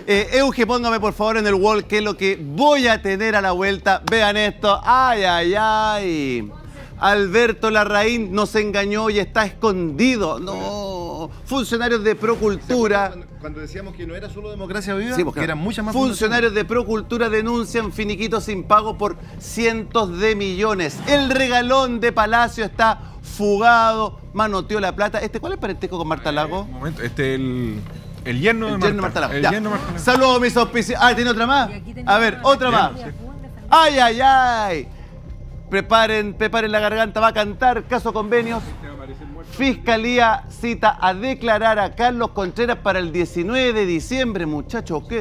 Euge, póngame por favor en el wall qué es lo que voy a tener a la vuelta. Vean esto. ¡Ay, ay, ay! Alberto Larraín nos engañó y está escondido. No. Funcionarios de Procultura. Cuando decíamos que no era solo Democracia Viva, sí, porque eran muchas más. Funcionarios de Procultura denuncian finiquitos sin pago por cientos de millones. El regalón de Palacio está fugado, manoteó la plata. ¿Cuál es el parentesco con Marta Lago? Un momento, el yerno de Marta Lago. Yerno Marta Lago. Saludos, mis auspicios. Ah, ¿tiene otra más? A ver, otra más. ¡Ay, ay, ay! Preparen la garganta, va a cantar. Caso convenios. Fiscalía cita a declarar a Carlos Contreras para el 19 de diciembre, muchachos. ¿Qué?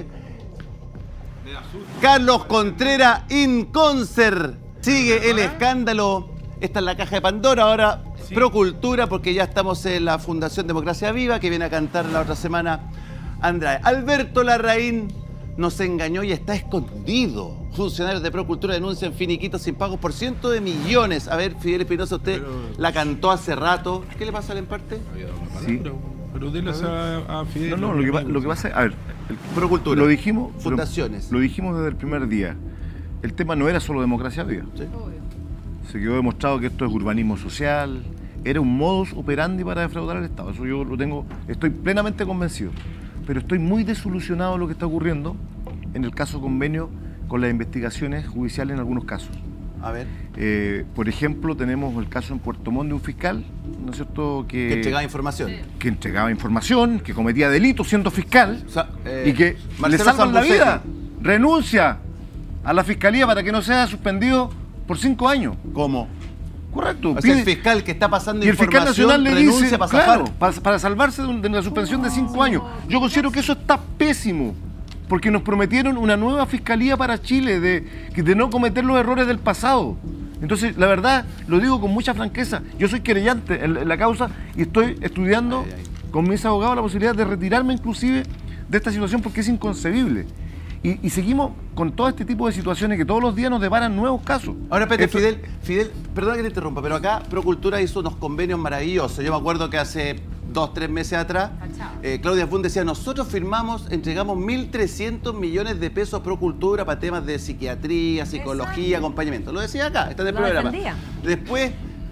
Carlos Contreras in concert. Sigue el escándalo. Esta es la caja de Pandora. Ahora sí. Procultura, porque ya estamos en la Fundación Democracia Viva, que viene a cantar la otra semana Andrade. Alberto Larraín nos engañó y está escondido. Funcionarios de Procultura denuncian finiquitos sin pagos por cientos de millones. A ver, Fidel Espinosa, usted la cantó hace rato. ¿Qué le pasa al emparte? Sí. Pero déles a Fidel. No, lo que pasa es, a ver, Procultura. Lo dijimos. Fundaciones. Lo dijimos desde el primer día. El tema no era solo Democracia Viva. ¿Sí? Se quedó demostrado que esto es urbanismo social. Era un modus operandi para defraudar al Estado. Eso yo lo tengo, estoy plenamente convencido. Pero estoy muy desilusionado de lo que está ocurriendo en el caso convenio con las investigaciones judiciales en algunos casos. A ver. Por ejemplo, tenemos el caso en Puerto Montt de un fiscal, ¿no es cierto? Que entregaba información. Que entregaba información, que cometía delitos siendo fiscal, o sea, y que le Marcelo salvan la vida. Renuncia a la fiscalía para que no sea suspendido por 5 años. ¿Cómo? Correcto. O sea, el fiscal que está pasando y el fiscal nacional le dice, para claro, para salvarse de una suspensión de 5 años. Yo considero que eso está pésimo, porque nos prometieron una nueva fiscalía para Chile, de no cometer los errores del pasado. Entonces, la verdad, lo digo con mucha franqueza, yo soy querellante en la causa y estoy estudiando con mis abogados la posibilidad de retirarme inclusive de esta situación porque es inconcebible. Y seguimos con todo este tipo de situaciones que todos los días nos deparan nuevos casos. Ahora, espérate, Fidel, perdona que te interrumpa, pero acá Procultura hizo unos convenios maravillosos. Yo me acuerdo que hace 2 o 3 meses atrás, Claudia Fun decía, nosotros entregamos 1.300 millones de pesos a Procultura para temas de psiquiatría, psicología, acompañamiento. Lo decía acá, está en el programa. Después,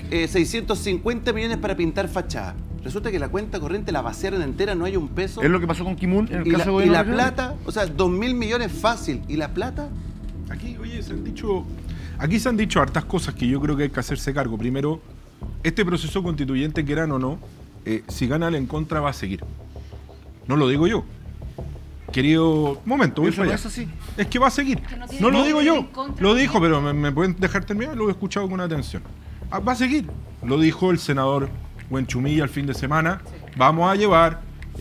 650 millones para pintar fachadas. Resulta que la cuenta corriente la vaciaron entera, no hay un peso. Es lo que pasó con Kimun en el caso de gobierno. Y la plata, o sea, 2.000 millones fácil. ¿Y la plata? Aquí, oye, aquí se han dicho hartas cosas que yo creo que hay que hacerse cargo. Primero, este proceso constituyente, quieran o no, si gana el en contra va a seguir. No lo digo yo. Querido, momento, voy para allá. Es así. Es que va a seguir. No lo digo yo. Lo dijo, pero me pueden dejar terminar, lo he escuchado con atención. Va a seguir. Lo dijo el senador Huenchumilla el fin de semana. Vamos a llevar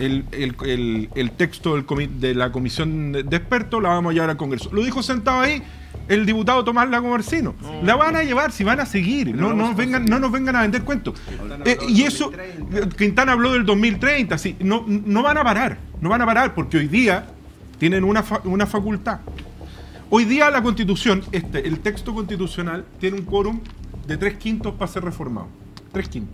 el texto de la comisión de expertos, la vamos a llevar al Congreso. Lo dijo sentado ahí el diputado Tomás Lagomarsino. La van a llevar, si van a seguir. No nos vengan a vender cuentos. Y eso, Quintana habló del 2030. Sí, no van a parar. No van a parar porque hoy día tienen una facultad. Hoy día la Constitución, el texto constitucional, tiene un quórum de 3/5 para ser reformado. 3/5.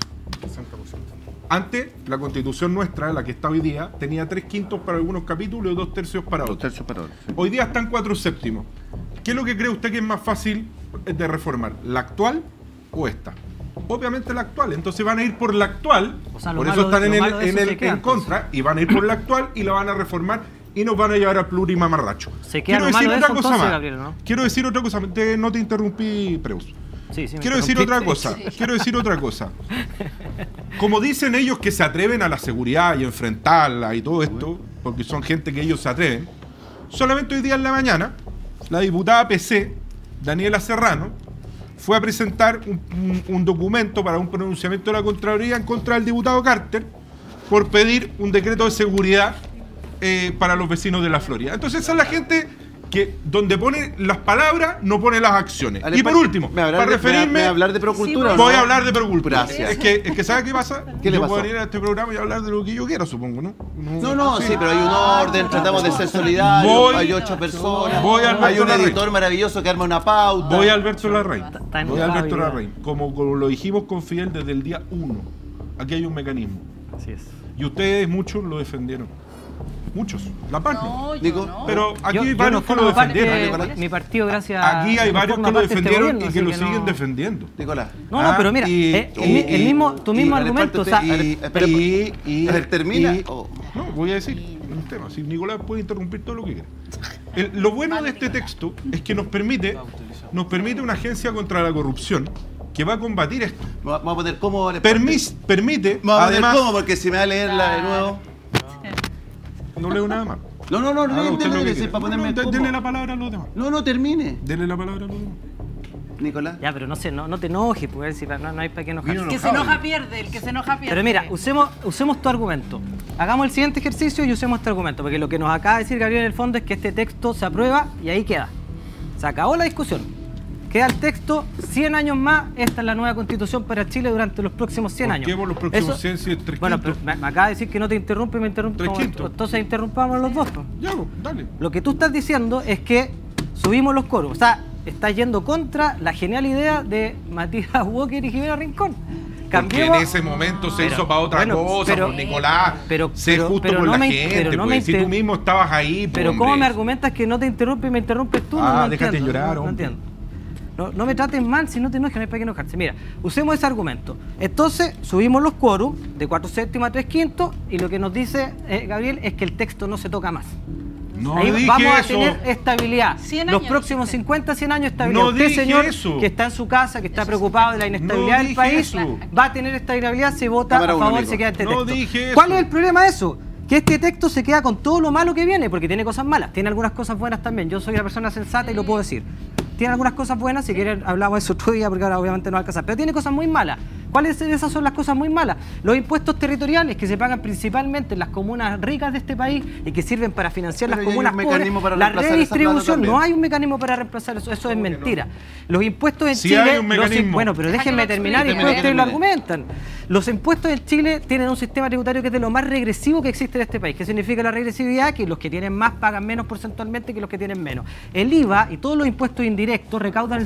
Antes, la Constitución nuestra, la que está hoy día, tenía 3/5 para algunos capítulos y 2/3 para otros. 2/3 para otros. Sí. Hoy día están 4/7. ¿Qué es lo que cree usted que es más fácil de reformar? ¿La actual o esta? Obviamente la actual. Entonces van a ir por la actual, o sea, por eso están en contra, y van a ir por la actual y la van a reformar y nos van a llevar al plurimamarracho. Quiero decir otra cosa más. Gabriel, ¿no? Quiero decir otra cosa. No te interrumpí, Preus. Sí, quiero decir otra cosa. Quiero decir otra cosa. Como dicen ellos que se atreven a la seguridad y enfrentarla y todo esto, porque son gente que ellos se atreven, solamente hoy día en la mañana, la diputada PC, Daniela Serrano, fue a presentar un documento para un pronunciamiento de la Contraloría en contra del diputado Carter por pedir un decreto de seguridad para los vecinos de la Florida. Entonces esa es la gente que donde pone las palabras no pone las acciones. Y por último, para referirme... hablar de Procultura? Voy a hablar de Procultura. Gracias. Es que ¿sabes qué pasa? ¿Qué le yo pasó? puedo venir a este programa y hablar de lo que yo quiera, supongo, ¿no? Sí, pero hay un orden, tratamos de ser solidarios, hay 8 personas, hay un editor maravilloso que arma una pauta. Voy a Alberto Larraín. Como lo dijimos con Fidel desde el día 1. Aquí hay un mecanismo. Así es. Y ustedes muchos lo defendieron. Muchos. La PAN. No, yo Nico, no. Pero aquí Yo hay no varios que formo lo parte defendieron. de mi partido, gracias Aquí hay no varios forma que lo parte de este defendieron gobierno, y que así lo no- siguen defendiendo. Nicolás. No, pero mira, tu mismo argumento, o sea, A ver, termina. No, voy a decir un tema. Si Nicolás puede interrumpir todo lo que quiera. Lo bueno de este texto es que nos permite una agencia contra la corrupción que va a combatir esto. Vamos a poner cómo le Permite, Vamos a poner además, cómo, porque si me va a leerla de nuevo. no leo nada más. No, Haga usted lo que decir quiera. para ponerme No, cómo. denle la palabra a los demás. No, termine. Denle la palabra a los demás. Nicolás. Ya, pero no sé, no te enojes, pues, si no hay para qué enojarse. El que se enoja pierde, el que se enoja pierde. Pero mira, usemos tu argumento. Hagamos el siguiente ejercicio y usemos este argumento, porque lo que nos acaba de decir Gabriel en el fondo es que este texto se aprueba y ahí queda. Se acabó la discusión. Queda el texto, 100 años más, esta es la nueva constitución para Chile durante los próximos 100 años. ¿Por qué por los próximos 100 si es 3/5? Bueno, pero me acaba de decir que no te interrumpe y me interrumpe. 3/5. Entonces interrumpamos los dos. Pues. Ya, dale. Lo que tú estás diciendo es que subimos los coros. O sea, estás yendo contra la genial idea de Matías Walker y Jimena Rincón. Porque en ese momento se hizo para otra cosa, por Nicolás. Sé justo por la gente, pues. Si tú mismo estabas ahí, pues, pero ¿cómo me argumentas que no te interrumpe y me interrumpes tú? No déjate entiendo, llorar, no hombre. entiendo. No me trates mal, si no te enojes, no hay para qué enojarse. Mira, usemos ese argumento. Entonces, subimos los quórum de 4/7 a 3/5 y lo que nos dice Gabriel es que el texto no se toca más. No Ahí dije vamos a eso. tener estabilidad. 100 Los años, próximos dijiste. 50, 100 años estabilidad. No Usted, dije señor, eso. que está en su casa, que está preocupado de la inestabilidad No del dije país, eso. va a tener estabilidad, se vota Cámara a uno, favor y Nico. se queda este No texto. dije ¿Cuál eso. es el problema de eso? Que este texto se queda con todo lo malo que viene, porque tiene cosas malas, tiene algunas cosas buenas también. Yo soy una persona sensata y lo puedo decir. Tiene algunas cosas buenas, si quieren hablamos de eso otro día, porque ahora obviamente no va a alcanzar. Pero tiene cosas muy malas. ¿Cuáles de esas son las cosas muy malas? Los impuestos territoriales que se pagan principalmente en las comunas ricas de este país y que sirven para financiar Pero las ya hay comunas un mecanismo pobres. para La reemplazar esa plata redistribución, también. no hay un mecanismo para reemplazar eso, eso es mentira. Los impuestos en Sí Chile... hay un mecanismo. Bueno, pero déjenme terminar y explique. después ustedes lo Termine. argumentan. Los impuestos en Chile tienen un sistema tributario que es de lo más regresivo que existe en este país. ¿Qué significa la regresividad? Que los que tienen más pagan menos porcentualmente que los que tienen menos. El IVA y todos los impuestos indirectos recaudan el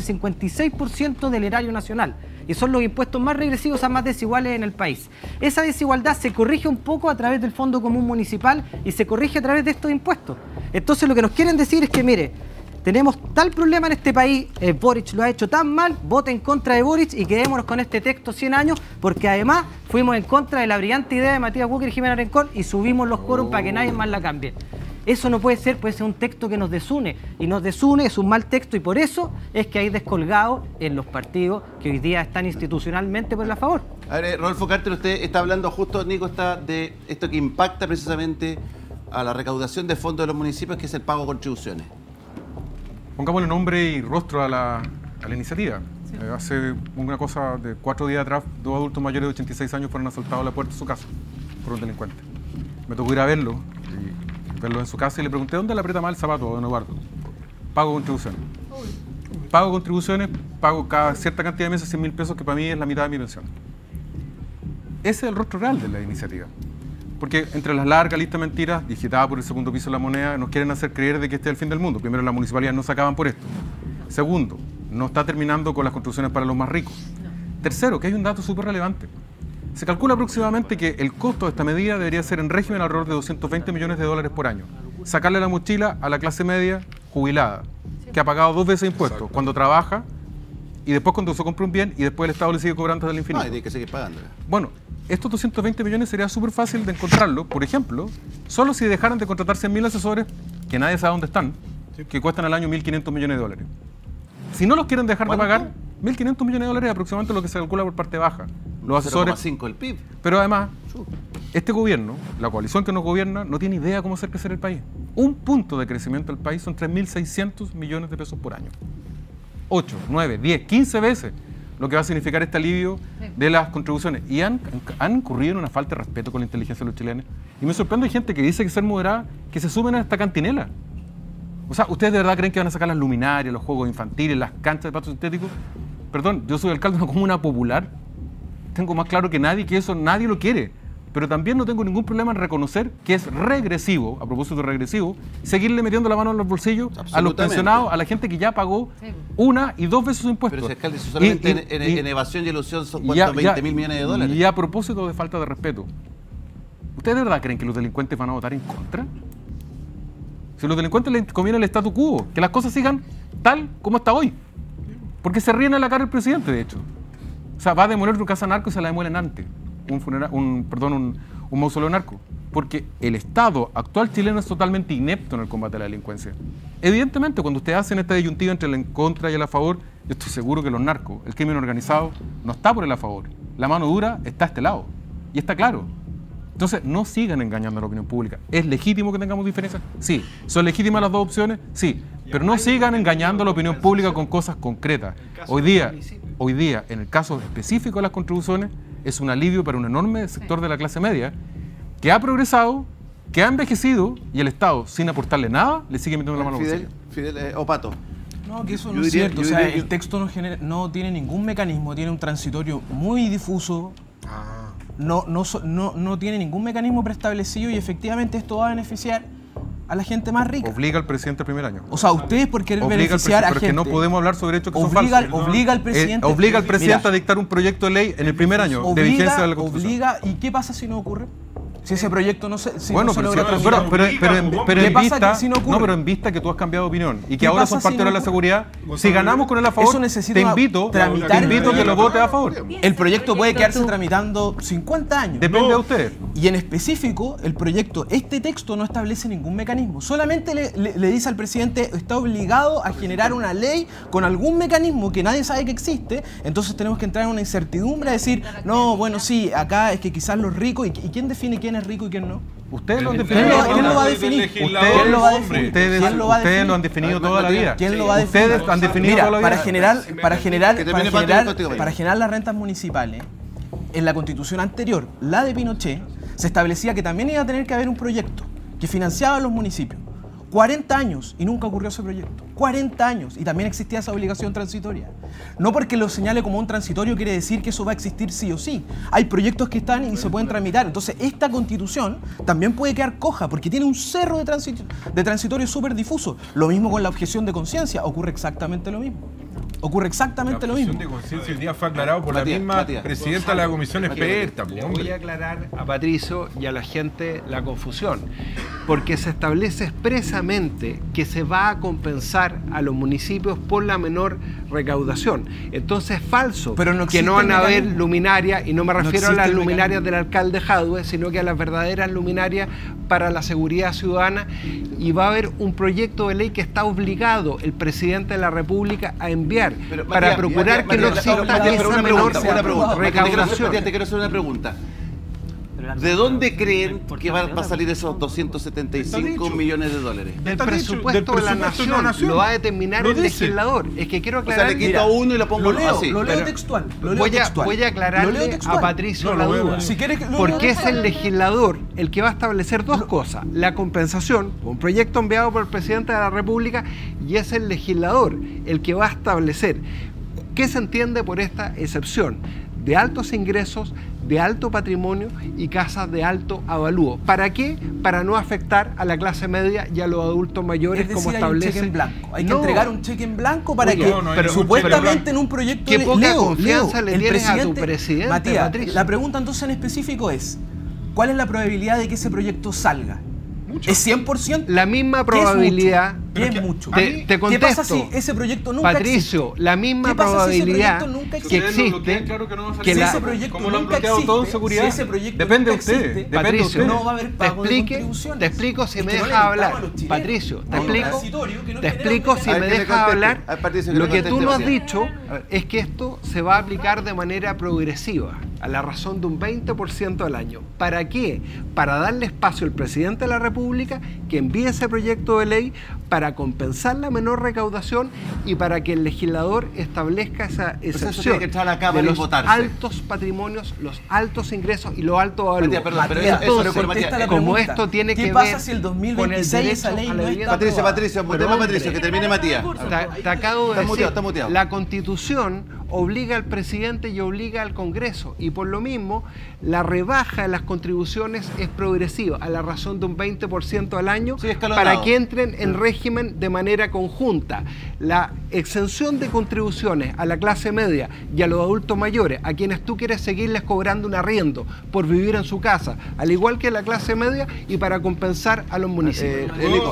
56% del erario nacional. Y son los impuestos más regresivos, o sea, más desiguales en el país. Esa desigualdad se corrige un poco a través del Fondo Común Municipal y se corrige a través de estos impuestos. Entonces lo que nos quieren decir es que, mire, tenemos tal problema en este país, Boric lo ha hecho tan mal, vote en contra de Boric y quedémonos con este texto 100 años, porque además fuimos en contra de la brillante idea de Matías Walker y Jimena Rincón y subimos los quórum para que nadie más la cambie. Eso no puede ser un texto que nos desune, y nos desune, es un mal texto, y por eso es que hay descolgados en los partidos que hoy día están institucionalmente por la favor. A ver, Rodolfo Carter, usted está hablando justo, Nico, está de esto que impacta precisamente a la recaudación de fondos de los municipios, que es el pago de contribuciones. Pongámosle nombre y rostro a la iniciativa. Hace una cosa de 4 días atrás, 2 adultos mayores de 86 años fueron asaltados a la puerta de su casa por un delincuente. Me tocó ir a verlo, y verlo en su casa, y le pregunté dónde le aprieta mal el zapato, don Eduardo. Pago contribuciones. Pago contribuciones, pago cada cierta cantidad de meses 100.000 pesos, que para mí es la mitad de mi pensión. Ese es el rostro real de la iniciativa. Porque entre las largas listas de mentiras, digitadas por el segundo piso de la moneda, nos quieren hacer creer de que este es el fin del mundo. Primero, las municipalidades no se acaban por esto. Segundo, no está terminando con las construcciones para los más ricos. Tercero, que hay un dato súper relevante. Se calcula aproximadamente que el costo de esta medida debería ser en régimen alrededor de 220 millones de dólares por año. Sacarle la mochila a la clase media jubilada, que ha pagado 2 veces impuestos, cuando trabaja y después cuando se compra un bien y después el Estado le sigue cobrando hasta el infinito. No, y tiene que seguir pagando. Bueno, estos 220 millones sería súper fácil de encontrarlo, por ejemplo, solo si dejaran de contratar 100.000 asesores, que nadie sabe dónde están, que cuestan al año 1.500 millones de dólares. Si no los quieren dejar de pagar, 1.500 millones de dólares es aproximadamente lo que se calcula por parte baja. Los asesores. 0,5 el PIB. Pero además, este gobierno, la coalición que nos gobierna, no tiene idea cómo hacer crecer el país. Un punto de crecimiento del país son 3.600 millones de pesos por año. 8, 9, 10, 15 veces lo que va a significar este alivio de las contribuciones. Y han incurrido en una falta de respeto con la inteligencia de los chilenos. Y me sorprende gente que dice que ser moderada, que se sumen a esta cantinela. O sea, ¿ustedes de verdad creen que van a sacar las luminarias, los juegos infantiles, las canchas de pasto sintético? Perdón, yo soy alcalde de una comuna popular. Tengo más claro que nadie que eso nadie lo quiere. Pero también no tengo ningún problema en reconocer que es regresivo, a propósito de regresivo, seguirle metiendo la mano en los bolsillos a los pensionados, a la gente que ya pagó 1 y 2 veces sus impuestos. Pero si alcalde, si solamente en evasión y elusión son ¿cuántos? 20.000 millones de dólares. Y a propósito de falta de respeto, ¿ustedes de verdad creen que los delincuentes van a votar en contra? Si a los delincuentes les conviene el statu quo, que las cosas sigan tal como está hoy. Porque se ríen a la cara el presidente, de hecho. O sea, va a demoler tu casa narco y se la demuelen antes. Un mausoleo narco. Porque el Estado actual chileno es totalmente inepto en el combate a la delincuencia. Evidentemente, cuando ustedes hacen esta disyuntiva entre el en contra y el a favor, yo estoy seguro que los narcos, el crimen organizado, no está por el a favor. La mano dura está a este lado. Y está claro. Entonces, no sigan engañando a la opinión pública. ¿Es legítimo que tengamos diferencias? Sí. ¿Son legítimas las dos opciones? Sí. Pero no sigan engañando a la opinión pública con cosas concretas. Hoy día, en el caso específico de las contribuciones, es un alivio para un enorme sector de la clase media que ha progresado, que ha envejecido y el Estado, sin aportarle nada, le sigue metiendo la mano al bolsillo. Fidel, o Pato. No, que eso no es cierto. O sea, el texto no tiene ningún mecanismo, tiene un transitorio muy difuso. No tiene ningún mecanismo preestablecido y efectivamente esto va a beneficiar a la gente más rica. Obliga al presidente el primer año. O sea, ustedes por querer beneficiar a gente... Porque no podemos hablar sobre hechos que son falsos. Obliga al presidente... Obliga al presidente a dictar un proyecto de ley en el primer año de vigencia de la Constitución. ¿Y qué pasa si no ocurre? Si ese proyecto no se logra tramitar. Pero en vista que tú has cambiado de opinión y que ahora sos partidario de la seguridad, si ganamos con el a favor, te invito a que lo votes a favor. El proyecto puede quedarse tramitando 50 años. Depende de ustedes. Y en específico, el proyecto, este texto no establece ningún mecanismo. Solamente le dice al presidente, está obligado a generar una ley con algún mecanismo que nadie sabe que existe. Entonces tenemos que entrar en una incertidumbre, a decir, no, bueno, sí, acá es que quizás los ricos, ¿y quién define quién es rico y quién no? Ustedes lo han definido. ¿Quién lo va a definir? Ustedes lo han definido toda la vida. ¿Quién lo va a definir? Ustedes han definido toda la vida. Para generar las rentas municipales, en la Constitución anterior, la de Pinochet, se establecía que también iba a tener que haber un proyecto que financiaba a los municipios. 40 años y nunca ocurrió ese proyecto. 40 años y también existía esa obligación transitoria. No porque lo señale como un transitorio quiere decir que eso va a existir sí o sí. Hay proyectos que están y se pueden tramitar. Entonces esta Constitución también puede quedar coja porque tiene un cerro de transitorio súper difuso. Lo mismo con la objeción de conciencia. Ocurre exactamente lo mismo. Ocurre exactamente lo mismo. La objeción de conciencia el día fue aclarado por la misma presidenta de la comisión experta. Voy a aclarar a Patricio y a la gente la confusión, porque se establece expresamente que se va a compensar a los municipios por la menor recaudación. Entonces es falso que no van a haber luminarias, y no me refiero a las luminarias del alcalde Jadwe, sino que a las verdaderas luminarias para la seguridad ciudadana, y va a haber un proyecto de ley que está obligado el presidente de la República a enviar para procurar que no exista esa menor recaudación. Te quiero hacer una pregunta. ¿De dónde creen que va a salir esos 275 millones de dólares? Del presupuesto de la nación. Lo va a determinar el legislador. Es que quiero aclarar... O sea, le quito uno y lo pongo así. Lo leo textual. Voy a aclararle a Patricio la duda. Porque es el legislador el que va a establecer dos cosas. La compensación, un proyecto enviado por el presidente de la República, y es el legislador el que va a establecer qué se entiende por esta excepción de altos ingresos, de alto patrimonio y casas de alto avalúo. ¿Para qué? Para no afectar a la clase media y a los adultos mayores, como establece. Hay un cheque en blanco. Hay que entregar un cheque en blanco para que supuestamente en un proyecto de ley. ¿Qué poca confianza le tienes a tu presidente, Matías, Patricio? La pregunta entonces en específico es, ¿cuál es la probabilidad de que ese proyecto salga? ¿Es 100%? La misma probabilidad. ¿Qué es mucho? Te contesto. ¿Qué pasa si ese proyecto nunca Patricio, existe? la misma probabilidad que existe. Si ese proyecto nunca existe, si ese proyecto depende de nunca usted. existe, Patricio, no va a haber pago de contribuciones. Te explico si Es me que no dejas le hablar. dictamos a los chilenos. Patricio, te Hay un explico. transitorio que no Te genera explico si me dejas hablar. Lo que tú no has dicho es que esto se va a aplicar de manera progresiva, a la razón de un 20% al año. ¿Para qué? Para darle espacio al presidente de la República que envíe ese proyecto de ley para compensar la menor recaudación y para que el legislador establezca esa excepción de los altos patrimonios, los altos ingresos y los altos valores. Entonces, como esto tiene que ver si el con el 2026 esa derecho ley a la no vivienda. está Patricio, que termine Matías. Te acabo de decir, está muteado. la Constitución obliga al presidente y obliga al Congreso. Y por lo mismo, la rebaja de las contribuciones es progresiva, a la razón de un 20% al año, para que entren en régimen de manera conjunta. La exención de contribuciones a la clase media y a los adultos mayores, a quienes tú quieres seguirles cobrando un arriendo por vivir en su casa, al igual que la clase media, y para compensar a los municipios.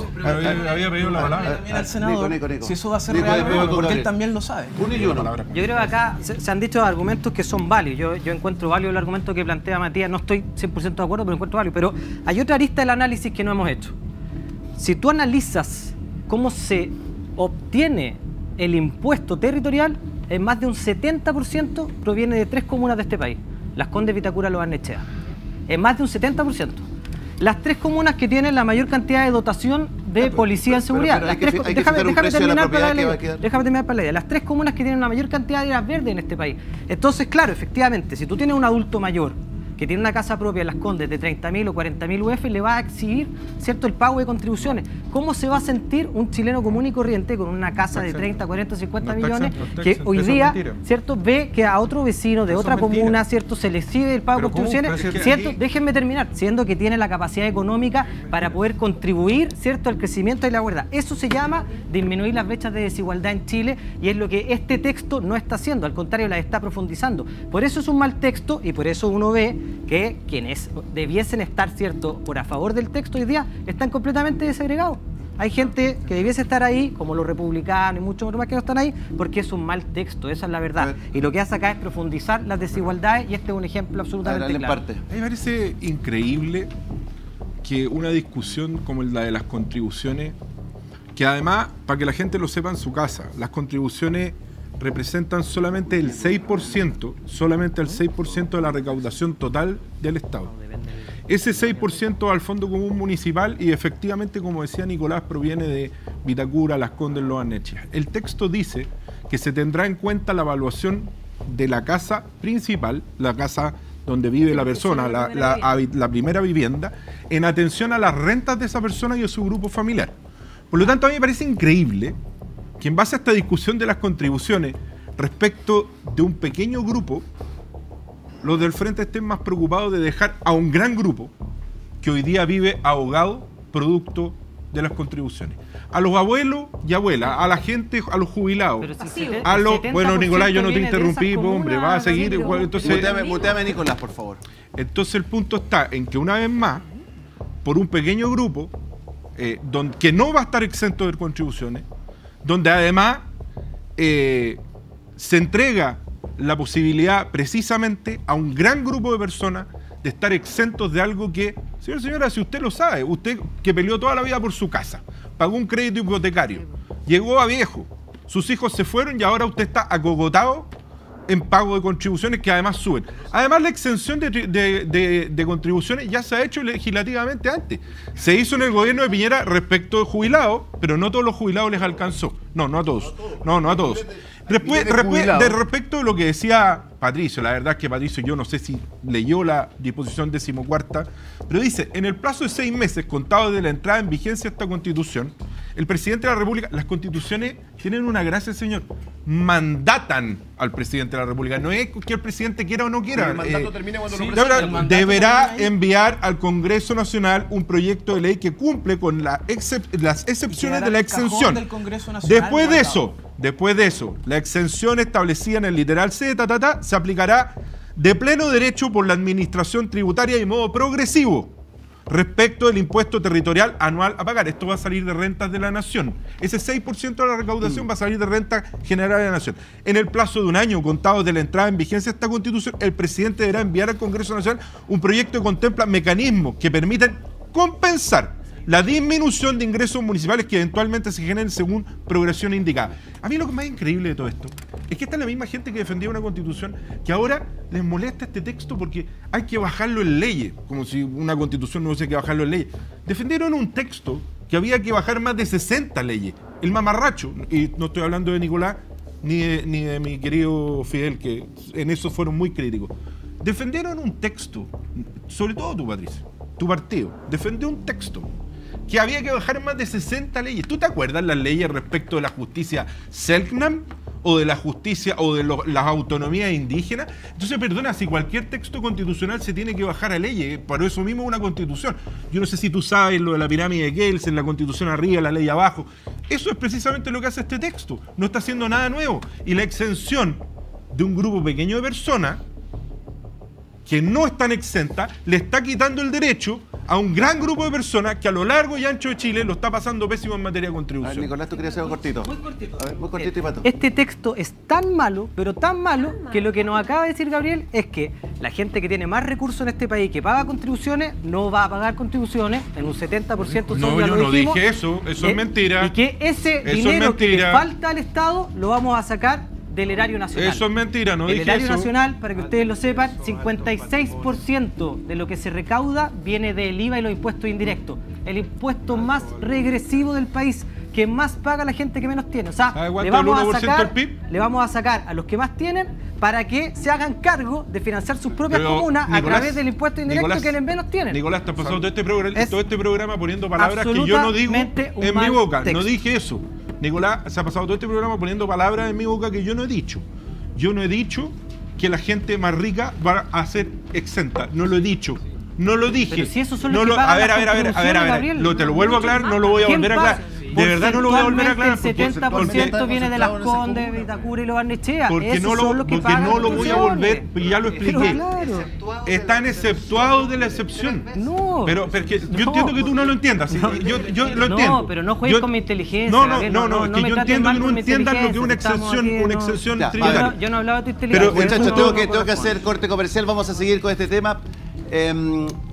Había pedido la palabra. También al senador, si eso va a ser real, porque él también lo sabe. Yo creo que acá se han dicho argumentos que son válidos. Yo encuentro válido el argumento que plantea Matías, no estoy 100% de acuerdo, pero encuentro válido. Pero hay otra arista del análisis que no hemos hecho. Si tú analizas cómo se obtiene el impuesto territorial, en más de un 70% proviene de 3 comunas de este país: Las Condes, Vitacura, Lo Barnechea. En más de un 70%. Las 3 comunas que tienen la mayor cantidad de dotación de policía en seguridad. Déjame terminar para la idea. Las 3 comunas que tienen la mayor cantidad de áreas verdes en este país. Entonces, claro, efectivamente, si tú tienes un adulto mayor que tiene una casa propia en Las Condes de 30.000 o 40.000 UF, le va a exigir, ¿cierto?, el pago de contribuciones. ¿Cómo se va a sentir un chileno común y corriente con una casa de 30, 40, 50 millones que hoy día, ¿cierto?, ve que a otro vecino de otra comuna, ¿cierto?, se le exige el pago de contribuciones, ¿cierto? Déjenme terminar, siendo que tiene la capacidad económica para poder contribuir, ¿cierto?, al crecimiento de la igualdad. Eso se llama disminuir las brechas de desigualdad en Chile, y es lo que este texto no está haciendo, al contrario, la está profundizando. Por eso es un mal texto, y por eso uno ve que quienes debiesen estar, ¿cierto?, por a favor del texto hoy día están completamente desagregados. Hay gente que debiese estar ahí, como los republicanos y muchos otros más que no están ahí, porque es un mal texto, esa es la verdad. Y lo que hace acá es profundizar las desigualdades, y este es un ejemplo absolutamente claro. A mí me parece increíble que una discusión como la de las contribuciones, que además, para que la gente lo sepa en su casa, las contribuciones representan solamente el 6% de la recaudación total del Estado. Ese 6% al Fondo Común Municipal, y efectivamente, como decía Nicolás, proviene de Vitacura, Las Condes, Lo Barnechea. El texto dice que se tendrá en cuenta la evaluación de la casa principal, la casa donde vive la persona, la primera vivienda, en atención a las rentas de esa persona y de su grupo familiar. Por lo tanto, a mí me parece increíble que en base a esta discusión de las contribuciones respecto de un pequeño grupo, los del frente estén más preocupados de dejar a un gran grupo que hoy día vive ahogado producto de las contribuciones. A los abuelos y abuelas, a la gente, a los jubilados, a los... Bueno, Nicolás, yo no te interrumpí, hombre, va a seguir. Entonces, muteame, Nicolás, por favor. Entonces el punto está en que una vez más, por un pequeño grupo, que no va a estar exento de contribuciones, donde además se entrega la posibilidad precisamente a un gran grupo de personas de estar exentos de algo que, señora, si usted lo sabe, usted que peleó toda la vida por su casa, pagó un crédito hipotecario, llegó a viejo, sus hijos se fueron y ahora usted está acogotado en pago de contribuciones que además suben. Además, la exención de contribuciones ya se ha hecho legislativamente antes. Se hizo en el gobierno de Piñera respecto de jubilados, pero no todos los jubilados les alcanzó. No a todos. No a todos. Respecto de lo que decía Patricio, la verdad es que Patricio, yo no sé si leyó la disposición 14ª, pero dice, en el plazo de 6 meses contado de la entrada en vigencia de esta Constitución, el presidente de la República, las constituciones tienen una gracia, señor, mandatan al presidente de la República, no es que el presidente quiera o no quiera. El mandato termina cuando deberá enviar al Congreso Nacional un proyecto de ley que cumple con las excepciones de la exención. Después de eso, la exención establecida en el literal C se aplicará de pleno derecho por la administración tributaria de modo progresivo respecto del impuesto territorial anual a pagar. Esto va a salir de rentas de la nación. Ese 6% de la recaudación va a salir de renta general de la nación. En el plazo de un año contado de la entrada en vigencia de esta Constitución, el presidente deberá enviar al Congreso Nacional un proyecto que contempla mecanismos que permitan compensar la disminución de ingresos municipales que eventualmente se generen según progresión indicada. A mí lo que más increíble de todo esto es que esta es la misma gente que defendía una constitución que ahora les molesta este texto porque hay que bajarlo en leyes, como si una constitución no hubiese que bajarlo en leyes. Defendieron un texto que había que bajar más de 60 leyes. El mamarracho, y no estoy hablando de Nicolás ni de mi querido Fidel, que en eso fueron muy críticos. Defendieron un texto, sobre todo tú, Patricio, tu partido, defendió un texto que había que bajar más de 60 leyes. ¿Tú te acuerdas las leyes respecto de la justicia Selknam o de la justicia o de las autonomías indígenas. Entonces, perdona, si cualquier texto constitucional se tiene que bajar a leyes, por eso mismo es una constitución. Yo no sé si tú sabes lo de la pirámide de Kelsen, la constitución arriba, la ley abajo. Eso es precisamente lo que hace este texto. No está haciendo nada nuevo. Y la exención de un grupo pequeño de personas que no están exentas, le está quitando el derecho a un gran grupo de personas que a lo largo y ancho de Chile lo está pasando pésimo en materia de contribución. A ver, Nicolás, tú querías hacer algo cortito. Muy cortito. A ver, muy cortito y pato. Este texto es tan malo, pero tan malo, que lo que nos acaba de decir Gabriel es que la gente que tiene más recursos en este país, que paga contribuciones, no va a pagar contribuciones en un 70%. No, yo no dije eso es mentira. Y que ese dinero que le falta al Estado lo vamos a sacar del erario nacional. Eso es mentira, no dije eso. El erario nacional, para que ustedes lo sepan, 56% de lo que se recauda viene del IVA y los impuestos indirectos. El impuesto más regresivo del país, que más paga la gente que menos tiene. O sea, le vamos a sacar a los que más tienen para que se hagan cargo de financiar sus propias comunas a través del impuesto indirecto que menos tienen. Nicolás, te has pasado todo este programa poniendo palabras que yo no digo en mi boca. No dije eso. Nicolás se ha pasado todo este programa poniendo palabras en mi boca que yo no he dicho. Yo no he dicho que la gente más rica va a ser exenta. No lo he dicho. No lo dije. Pero si eso son los que pagan a ver. Te lo vuelvo a aclarar, no lo voy a volver a aclarar. De verdad no lo voy a volver a aclarar. El 70% viene de Las Condes, de Vitacura y Lo Barnechea. Porque no lo voy a volver, ya lo expliqué. Están exceptuados de la excepción. No. Pero yo entiendo que tú no lo entiendas. Yo lo entiendo. No, pero no juegues con mi inteligencia. No, es que yo entiendo que no entiendan lo que es una excepción tributaria. Yo no hablaba de tu inteligencia. Pero, muchachos, tengo que hacer corte comercial. Vamos a seguir con este tema.